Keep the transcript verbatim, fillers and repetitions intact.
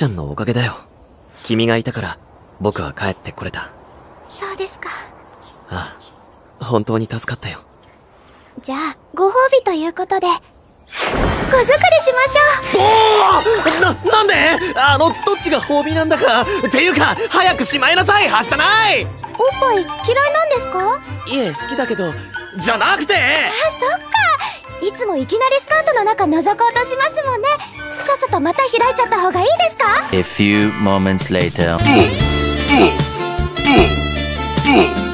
ちゃんのおかげだよ。君がいたから僕は帰ってこれた。 そうですか。 ああ、本当に助かったよ。 じゃあご褒美ということで子作りしましょう。おお、な、なんで？あの、どっちが褒美なんだか。っていうか早くしまいなさい、はしたない。 おっぱい嫌いなんですか？ いえ、好きだけど。じゃなくて。 あ、そっか。いつもいきなりスカートの中覗こうとしますもんね。さっさとまた開いちゃった方がいいですか？ A few moments later.